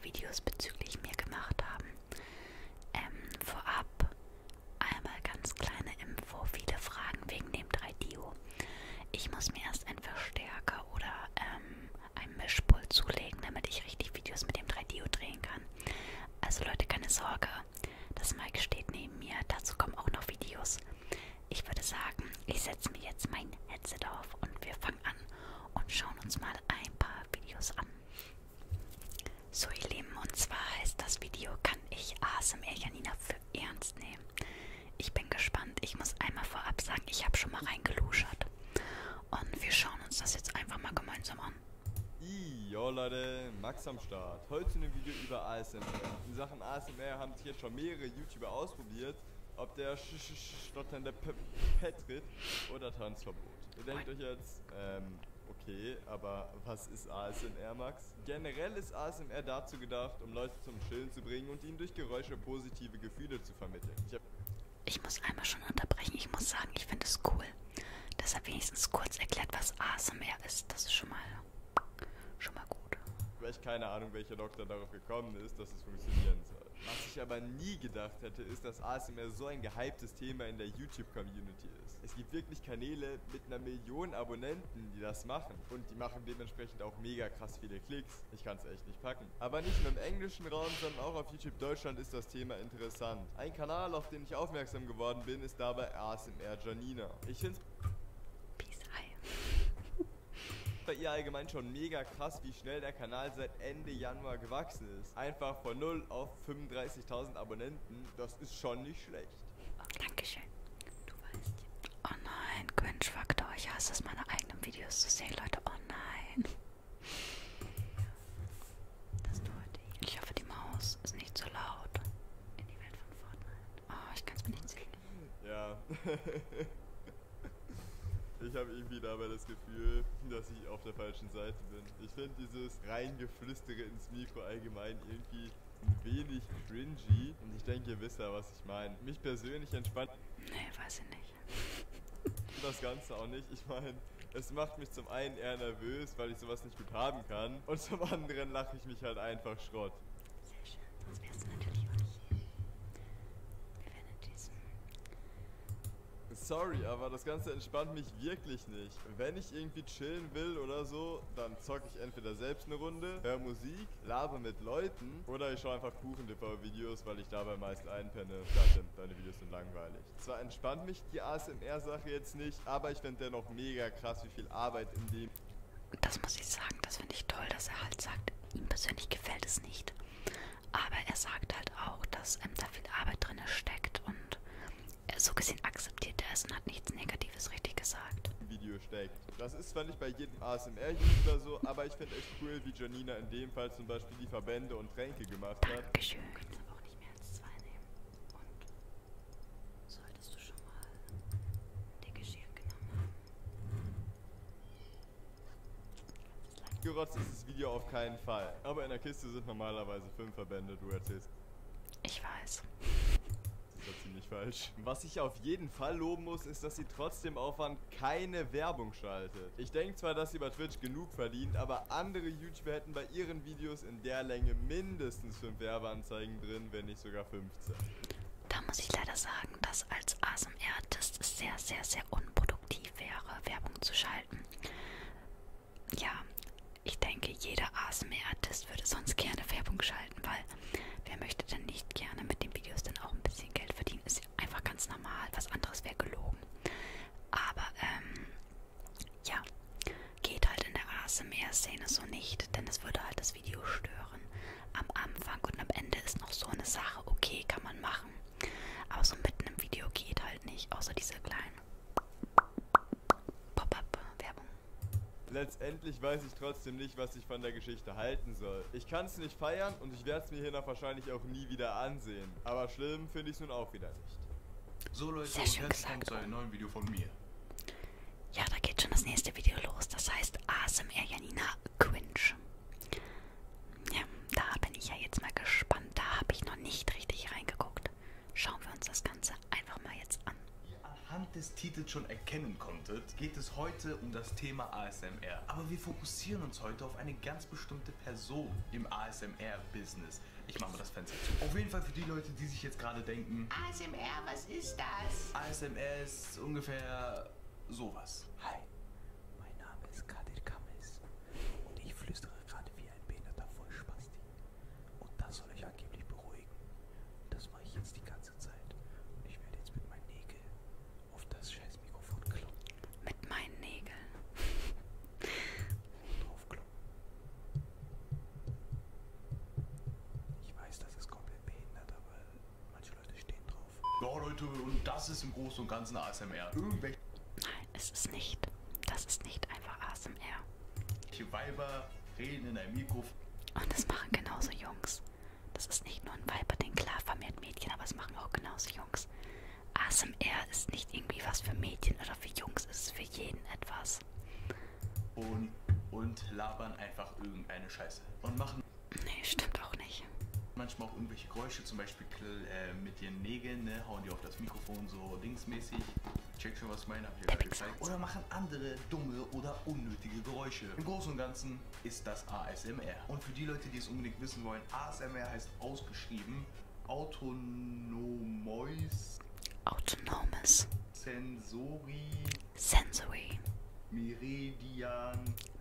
Videos bezüglich mir gemacht haben. Vorab einmal ganz kleine Info, viele Fragen wegen dem 3DO. Ich muss mir erst einen Verstärker oder ein Mischpult zulegen, damit ich richtig Videos mit dem 3DO drehen kann. Also Leute, keine Sorge, das Mic steht neben mir, dazu kommen auch noch Videos. Ich würde sagen, ich setze mir jetzt mein Headset auf und wir fangen an und schauen uns mal ein paar Videos an. So ihr Lieben, und zwar heißt das Video, kann ich ASMR Janina für ernst nehmen? Ich bin gespannt, ich muss einmal vorab sagen, ich habe schon mal reingeluschert. Und wir schauen uns das jetzt einfach mal gemeinsam an. Jo Leute, Max am Start. Heute zu einem Video über ASMR. In Sachen ASMR haben sich jetzt schon mehrere YouTuber ausprobiert, ob der stotternde Petrit oder Tanzverbot. Ihr denkt euch jetzt, okay, aber was ist ASMR, Max? Generell ist ASMR dazu gedacht, um Leute zum Chillen zu bringen und ihnen durch Geräusche positive Gefühle zu vermitteln. Ich muss einmal schon unterbrechen, ich muss sagen, ich finde es cool. Deshalb wenigstens kurz erklärt, was ASMR ist. Das ist schon mal gut. Vielleicht keine Ahnung, welcher Doktor darauf gekommen ist, dass es funktionieren soll. Was ich aber nie gedacht hätte, ist, dass ASMR so ein gehyptes Thema in der YouTube-Community ist. Es gibt wirklich Kanäle mit 1 Million Abonnenten, die das machen. Und die machen dementsprechend auch mega krass viele Klicks. Ich kann es echt nicht packen. Aber nicht nur im englischen Raum, sondern auch auf YouTube Deutschland ist das Thema interessant. Ein Kanal, auf den ich aufmerksam geworden bin, ist dabei ASMR Janina. Ich finde bei ihr allgemein schon mega krass, wie schnell der Kanal seit Ende Januar gewachsen ist. Einfach von 0 auf 35.000 Abonnenten, das ist schon nicht schlecht. Dankeschön. Du weißt. Oh nein, Cringe-Faktor. Ich hasse es, meine eigenen Videos zu sehen, Leute. Oh nein. Das tut die. Ich hoffe, die Maus ist nicht so laut. In die Welt von Fortnite. Oh, ich kann es mir nicht sehen. Ja. Ich habe irgendwie dabei das Gefühl, dass ich auf der falschen Seite bin. Ich finde dieses Reingeflüstere ins Mikro allgemein irgendwie ein wenig cringy. Und ich denke, ihr wisst ja, was ich meine. Mich persönlich entspannt Nee, weiß ich nicht. das Ganze auch nicht. Ich meine, es macht mich zum einen eher nervös, weil ich sowas nicht gut haben kann. Und zum anderen lache ich mich halt einfach Schrott. Sehr schön, sonst wärst du natürlich auch nicht hier. Wir werden in diesem... Sorry, aber das Ganze entspannt mich wirklich nicht. Wenn ich irgendwie chillen will oder so, dann zocke ich entweder selbst eine Runde, höre Musik, laber mit Leuten oder ich schaue einfach Kuchen-TV-Videos, weil ich dabei meist einpenne. Ja, stimmt, deine Videos sind langweilig. Zwar entspannt mich die ASMR-Sache jetzt nicht, aber ich finde dennoch mega krass, wie viel Arbeit in dem... Das muss ich sagen, das finde ich toll, dass er halt sagt, ihm persönlich gefällt es nicht. Aber er sagt halt auch, dass da viel Arbeit drin steckt und so gesehen akzeptiert er es und hat nichts Negatives richtig gesagt. Video steckt. Das ist zwar nicht bei jedem ASMR-YouTuber so, aber ich finde echt cool, wie Janina in dem Fall zum Beispiel die Verbände und Tränke gemacht hat. Dankeschön. Du kannst aber auch nicht mehr als 2 nehmen. Und solltest du schon mal den Geschirr genommen haben. Gerotzt ist das Video auf keinen Fall. Aber in der Kiste sind normalerweise 5 Verbände, du erzählst. Ich weiß. Das ist ziemlich falsch. Was ich auf jeden Fall loben muss, ist, dass sie trotzdem Aufwand keine Werbung schaltet. Ich denke zwar, dass sie bei Twitch genug verdient, aber andere YouTuber hätten bei ihren Videos in der Länge mindestens 5 Werbeanzeigen drin, wenn nicht sogar 15. Da muss ich leider sagen, dass als ASMR-Artist es sehr, sehr, sehr unproduktiv wäre, Werbung zu schalten. Ja, ich denke, jeder ASMR-Artist würde sonst gerne Werbung schalten, weil wer möchte denn nicht gerne mit den Videos dann auch ein bisschen Geld verdienen? Ist ja einfach ganz normal, was anderes wäre gelogen. Aber, ja, geht halt in der ASMR-Szene so nicht, denn es würde halt das Video stören. Am Anfang und am Ende ist noch so eine Sache, okay, kann man machen. Aber so mitten im Video geht halt nicht, außer diese kleinen Pop-up-Werbung. Letztendlich weiß ich trotzdem nicht, was ich von der Geschichte halten soll. Ich kann es nicht feiern und ich werde es mir hiernach wahrscheinlich auch nie wieder ansehen. Aber schlimm finde ich es nun auch wieder nicht. So Leute, Sehr und schön herzlich gesagt. willkommen zu einem neuen Video von mir. Ja, da geht schon das nächste Video los. Das heißt ASMR Janina Cringe. Ja, da bin ich ja jetzt mal gespannt. Da habe ich noch nicht richtig reingeguckt. Schauen wir uns das Ganze einfach mal jetzt an. Anhand des Titels schon erkennen konntet, geht es heute um das Thema ASMR. Aber wir fokussieren uns heute auf eine ganz bestimmte Person im ASMR-Business. Ich mache mal das Fenster zu. Auf jeden Fall für die Leute, die sich jetzt gerade denken, ASMR, was ist das? ASMR ist ungefähr sowas. Hi, mein Name ist Kadir Kames und ich flüstere gerade wie ein behinderter Vollspasti. Und das soll euch angeblich beruhigen. Das mache ich jetzt die ganze Zeit. Und ich werde jetzt mit meinen Nägeln auf das scheiß Mikrofon kloppen. Mit meinen Nägeln. Draufkloppen. Ich weiß, das ist komplett behindert, aber manche Leute stehen drauf. Ja Leute, und das ist im Großen und Ganzen ASMR. Irgendwelche Nein, es ist nicht. Das ist nicht einfach ASMR. Weiber reden in ein Mikrofon. Und das machen genauso Jungs. Das ist nicht nur ein Weiberding, klar vermehrt Mädchen, aber es machen auch genauso Jungs. ASMR ist nicht irgendwie was für Mädchen oder für Jungs, es ist für jeden etwas. Und labern einfach irgendeine Scheiße. Und machen Nee, stimmt auch nicht. manchmal auch irgendwelche Geräusche, zum Beispiel mit ihren Nägeln, ne, hauen die auf das Mikrofon so dingsmäßig. Check schon, was ich meine, hab ich ja gerade gezeigt. Oder machen andere dumme oder unnötige Geräusche. Im Großen und Ganzen ist das ASMR. Und für die Leute, die es unbedingt wissen wollen, ASMR heißt ausgeschrieben Autonomous Sensory Sensory Meridian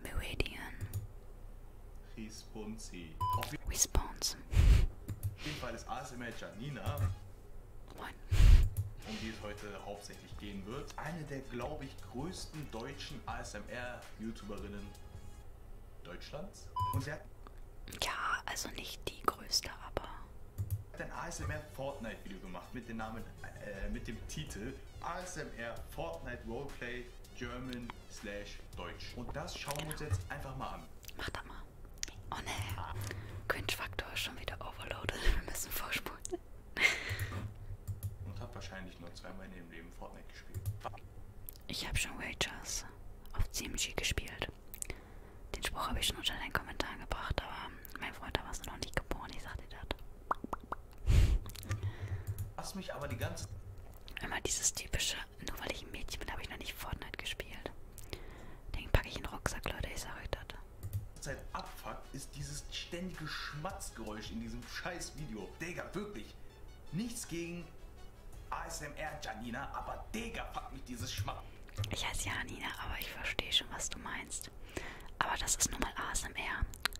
Response. Auf Response. jeden Fall ist ASMR Janina, Moin. um die es heute hauptsächlich gehen wird, eine der, glaube ich, größten deutschen ASMR-YouTuberinnen Deutschlands. Und sie hat Ja, also nicht die größte, aber ein ASMR Fortnite-Video gemacht mit dem Namen, mit dem Titel ASMR Fortnite Roleplay German/Deutsch. Und das schauen wir uns jetzt einfach mal an. mach das mal. Oh ne, Cringe-Faktor ist schon wieder overloaded. Wir müssen vorspulen. Und hat wahrscheinlich nur zweimal in ihrem Leben Fortnite gespielt. Ich habe schon Ragers auf CMG gespielt. Den Spruch habe ich schon unter den Kommentaren gebracht, aber mein Freund, da warst du noch nicht geboren, ich sag dir das. Was mich aber die ganze Immer dieses typische, nur weil ich ein Mädchen bin, habe ich noch nicht Fortnite gespielt. Den packe ich in den Rucksack, Leute, ich sag euch das. Zeit abfuckt, ist dieses ständige Schmatzgeräusch in diesem scheiß Video. Digga, wirklich. Nichts gegen ASMR Janina, aber Digga, fuck mich dieses Schmatz. Ich heiße Janina, aber ich verstehe schon, was du meinst. Aber das ist nun mal ASMR.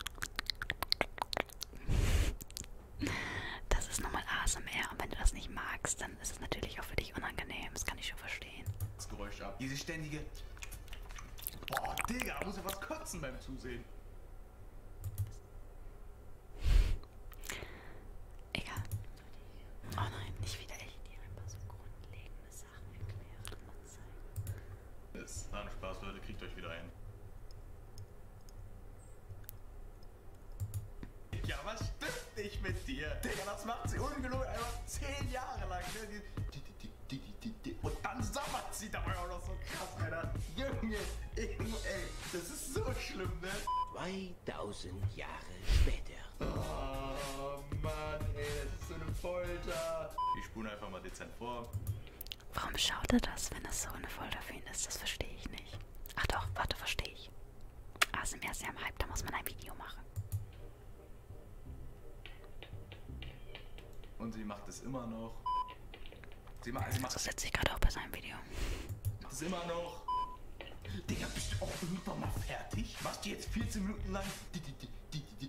Das ist nun mal ASMR und wenn du das nicht magst, dann ist es natürlich auch für dich unangenehm. Das kann ich schon verstehen. Das Geräusch ab. Diese ständige. Boah, Digga, muss ja was kotzen beim Zusehen. Egal. Oh nein, nicht wieder ich dir ein paar so grundlegende Sachen erklären und zeigen. Das war ein Spaß, Leute, kriegt euch wieder ein. Ja, was stimmt nicht mit dir? Digga, das macht sie ungelogen einfach 10 Jahre lang. Ne? Und dann sabbert sie dabei auch noch so krass, Alter. Junge, ey, das ist so schlimm, ne? 2000 Jahre später. Oh Mann, ey, das ist so eine Folter. Ich spule einfach mal dezent vor. Warum schaut er das, wenn das so eine Folter für ihn ist? Das verstehe ich nicht. Ach doch, warte, verstehe ich. ASMR ist ja im Hype, da muss man ein Video machen. Und sie macht es immer noch. Sie macht So sitze ich gerade auch bei seinem Video. es immer noch. Digga, bist du auch irgendwann mal fertig? Machst du jetzt 14 Minuten lang? Digga,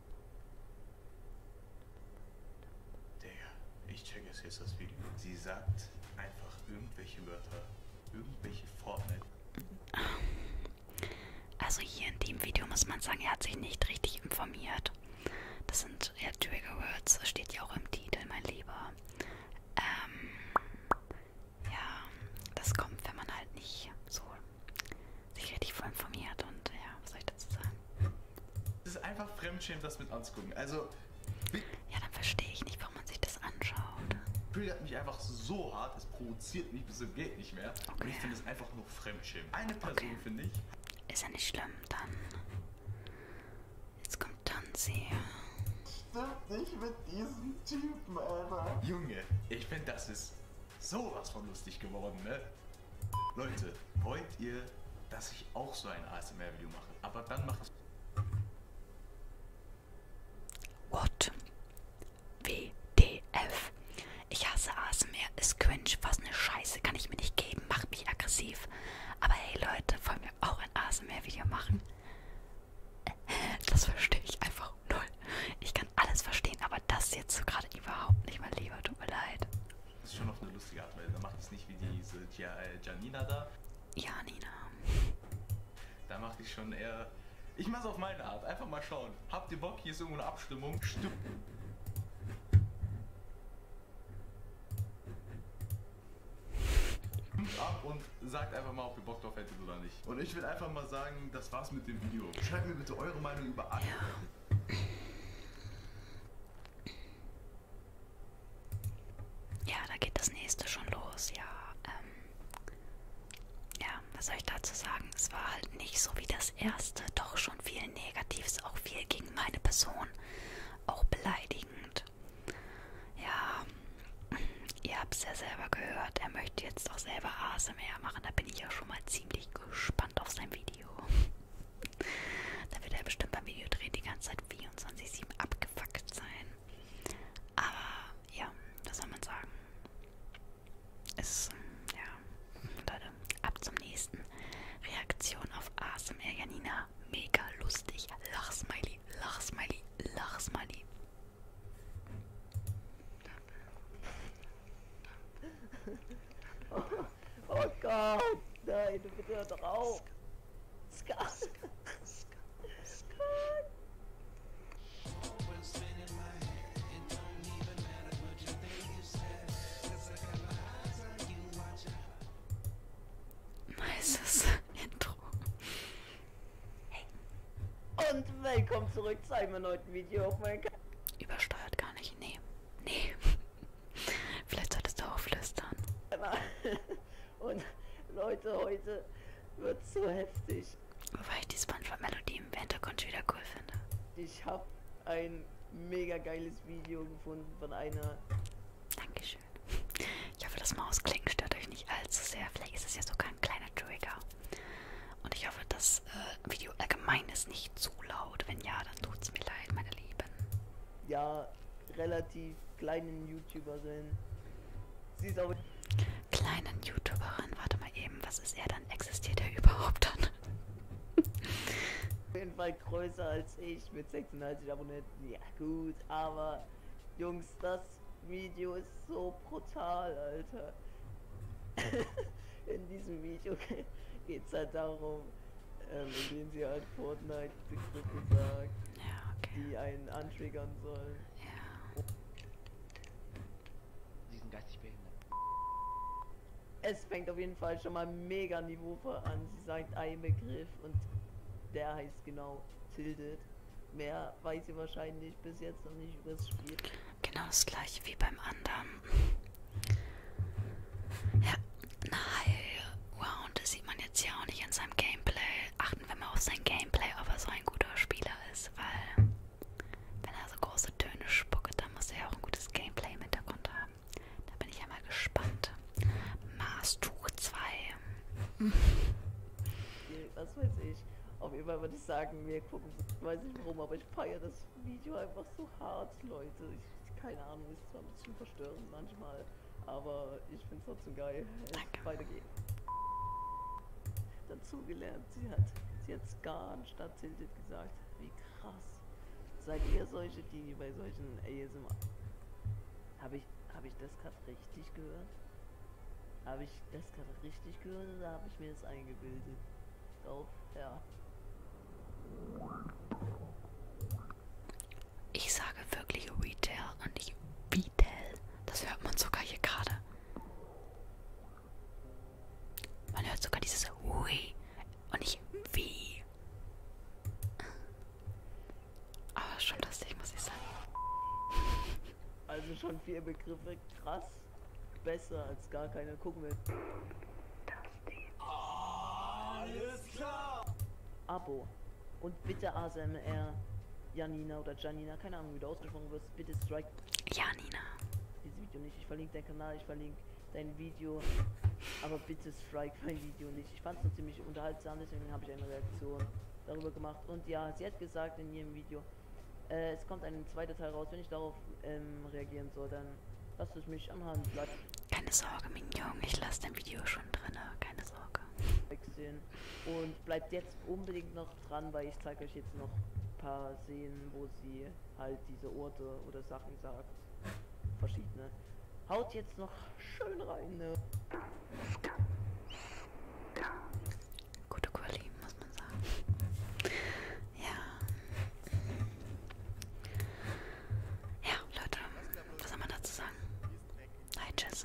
ich check jetzt das Video. Sie sagt einfach irgendwelche Wörter. Irgendwelche Fortnite. Also hier in dem Video muss man sagen, er hat sich nicht richtig informiert. Das sind ja Trigger Words, das steht ja auch im Titel, mein Lieber. Ja, das kommt, wenn man halt nicht so sich richtig voll informiert und ja, was soll ich dazu sagen? Es ist einfach Fremdschämen, das mit anzugucken. Also, Ja, dann verstehe ich nicht, warum man sich das anschaut. triggert mich einfach so hart, es provoziert mich bis zum geht nicht mehr. Und ich finde es einfach nur Fremdschämen. Eine Person, finde ich. Ist ja nicht schlimm, dann. Jetzt kommt Tanzi. Stimmt nicht mit diesem Typen, Alter. Junge, ich finde, das ist sowas von lustig geworden, ne? Leute, wollt ihr, dass ich auch so ein ASMR-Video mache? Aber dann mache ich... What? WTF? Ich hasse ASMR, ist cringe, was eine Scheiße, kann ich mir nicht geben, macht mich aggressiv. Aber hey Leute, wollen wir auch ein ASMR-Video machen? Das verstehe ich einfach null. Ich kann alles verstehen, aber das jetzt so gerade überhaupt nicht, mein Lieber, tut mir leid. Das ist schon auf eine lustige Art, weil da mache ich es nicht wie diese Janina da. Ja, Nina. Da mache ich schon eher... Ich mache es auf meine Art, einfach mal schauen. Habt ihr Bock? Hier ist irgendwo eine Abstimmung. Ab und sagt einfach mal, ob ihr Bock drauf hättet oder nicht. Und ich will einfach mal sagen, das war's mit dem Video. Schreibt mir bitte eure Meinung über alles. Ja, da geht das nächste schon los, ja. Ja, was soll ich dazu sagen? Es war halt nicht so wie das erste, doch schon viel Negatives, auch viel gegen meine Person, auch beleidigend. Ja, ihr habt es ja selber gehört, er möchte jetzt auch selber ASMR machen, da bin ich ja schon mal ziemlich gespannt auf sein Video. Da wird er bestimmt beim Videodrehen die ganze Zeit 24/7 abgefuckt sein. Aber ja, was soll man sagen? Ist, ja, Leute, ab zum nächsten. Reaktion auf ASMR Janina. Mega lustig. Lachsmiley, Lachsmiley, Lachsmiley. Oh Gott, nein, bitte hör doch auf. Scott. Nices Intro. Hey. Und willkommen zurück zu einem erneuten Video auf meinem Kanal. Übersteuert gar nicht. Nee. Nee. Vielleicht solltest du auch flüstern. Und Leute, heute wird so heftig. Wobei ich die SpongeBob-Melodie im Hintergrund wieder cool finde. Ich habe ein mega geiles Video gefunden von einer... Dankeschön. Ich hoffe, das Mausklicken stört euch nicht allzu sehr. Vielleicht ist es ja sogar ein kleiner Trigger. Und ich hoffe, das Video allgemein ist nicht zu laut. Wenn ja, dann tut's mir leid, meine Lieben. ja, relativ kleinen YouTuberin. Sie ist auch... Kleinen YouTuberin, warte mal eben, was ist er dann? Existiert er überhaupt dann? auf jeden Fall größer als ich mit 96 Abonnenten. Ja gut, aber Jungs, das Video ist so brutal, Alter. In diesem Video geht es halt darum, indem sie halt Fortnite-Begriffe sagt, Ja, okay. die einen antriggern sollen. Ja. Sie sind geistig behindert. Es fängt auf jeden Fall schon mal mega niveauvoll an. Sie sagt einen Begriff und der heißt genau Tilted. Mehr weiß sie wahrscheinlich bis jetzt noch nicht über das Spiel. Genau das gleiche wie beim anderen. Ja, eine High-Round sieht man jetzt hier auch nicht in seinem Gameplay. Achten wir mal auf sein Gameplay, ob er so ein guter Spieler ist, weil wenn er so große Töne spuckt, dann muss er ja auch ein gutes Gameplay im Hintergrund haben. Da bin ich ja mal gespannt. Maßtuch 2. Was weiß ich. Auf jeden Fall würde ich sagen, wir gucken, ich weiß nicht warum, aber ich feiere das Video einfach so hart, Leute. Keine Ahnung, ist zwar ein bisschen verstörend manchmal, aber ich finde es trotzdem geil. Danke. Weitergehen. Dazugelernt, sie hat Scar anstatt Tilted gesagt. Wie krass. Seid ihr solche, die bei solchen ASMR... Habe ich das gerade richtig gehört? Habe ich das gerade richtig gehört oder habe ich mir das eingebildet? Doch, ja. Ich sage wirklich Retail und nicht Retail. Das hört man sogar hier gerade. Man hört sogar dieses Ui und nicht wie. Aber schon lustig, muss ich sagen. Also schon 4 Begriffe, krass. Besser als gar keine. Gucken wir. Alles klar! Abo. Und bitte ASMR Janina oder Janina, keine Ahnung wie du ausgesprochen wirst, bitte strike Ja, Nina. dieses Video nicht. Ich verlinke deinen Kanal, ich verlinke dein Video Aber bitte strike mein Video nicht. Ich fand es nur ziemlich unterhaltsam, deswegen habe ich eine Reaktion darüber gemacht. Und ja, sie hat gesagt in ihrem Video, es kommt ein zweiter Teil raus. Wenn ich darauf reagieren soll, dann lasst es mich anhand Keine Sorge, Mignon, ich lasse dein Video schon drin, keine Sorge. wechseln. Und bleibt jetzt unbedingt noch dran, weil ich zeige euch jetzt noch ein paar Szenen, wo sie halt diese Orte oder Sachen sagt. Verschiedene. Haut jetzt noch schön rein, ne? Gute Quali, muss man sagen. Ja. Ja, Leute, was soll man dazu sagen? Hi, Jason.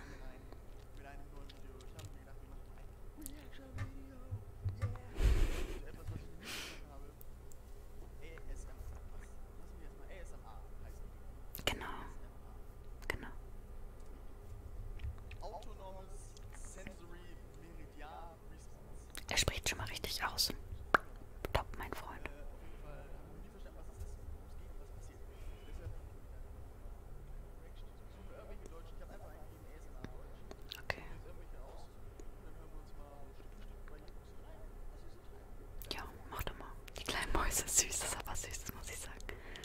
Genau. Genau. Autonomes Sensory Meridian Response. Er spricht schon mal richtig aus. Top, mein Freund. Auf jeden Fall haben wir nie verstanden, was ist das, worum es geht und was passiert. Deshalb ich suche irgendwelche Deutschen, ich habe einfach eingegeben ASMR Deutsch. Okay. Jetzt irgendwelche aus und dann hören wir uns mal Stück für Stück bei jedem Stück rein, was sie so treiben. Ja, mach doch mal. Die kleinen Mäuse, süß, das ist aber süß, das muss ich sagen.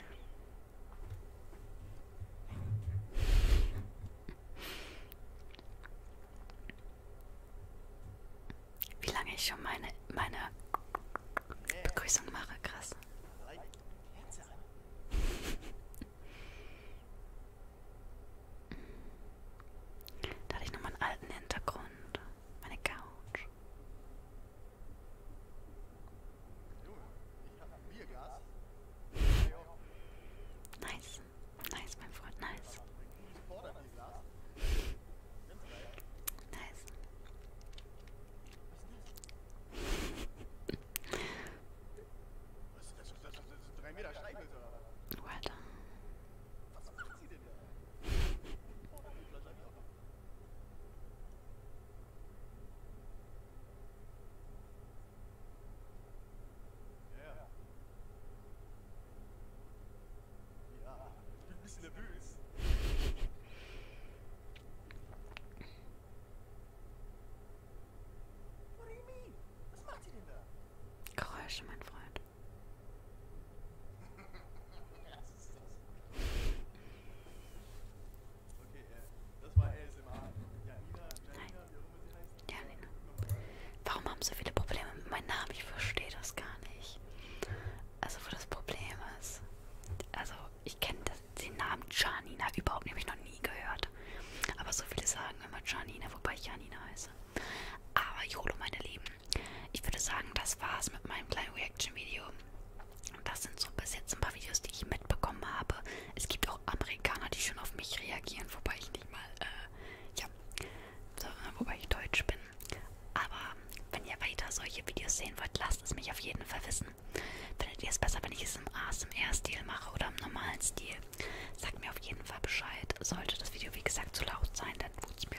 Wie lange ich schon meine Begrüßung mache, krass. Kerze an. Da hatte ich nochmal einen alten Hintergrund. Meine Couch. Junge, ich hab ein Bierglas. Nice. Nice, mein Freund, nice. Supporter-Bierglas. Ganz geil. Nice. Was ist das? Das sind 3 Meter Streichhölzer. Well done. Was macht sie denn da? Oh, da die Flasche hab ich auch noch. Ja. Ja, ich bin ein bisschen nervös. What do you mean? Was macht sie denn da? Geräusche, mein Freund. Was ist das? Okay, das war ASMR. Janina, wie auch immer sie heißt. Ja, Nina. Warum haben so viele Probleme mit meinem Namen? Ich verstehe das gar nicht. Also, wo das Problem ist. Also, ich kenne den Namen Janina überhaupt nicht, habe ich noch nie gehört. Aber so viele sagen immer Janina, wobei ich Janina heiße. Aber YOLO, meine Lieben. Ich würde sagen, das war's mit meinem kleinen Reaction-Video. Das sind so bis jetzt ein paar Videos, die ich mitbekommen habe. Es gibt auch Amerikaner, die schon auf mich reagieren, wobei ich nicht mal, wobei ich deutsch bin. Aber wenn ihr weiter solche Videos sehen wollt, lasst es mich auf jeden Fall wissen. Findet ihr es besser, wenn ich es im ASMR-Stil mache oder im normalen Stil? Sagt mir auf jeden Fall Bescheid. Sollte das Video, wie gesagt, zu laut sein, dann tut's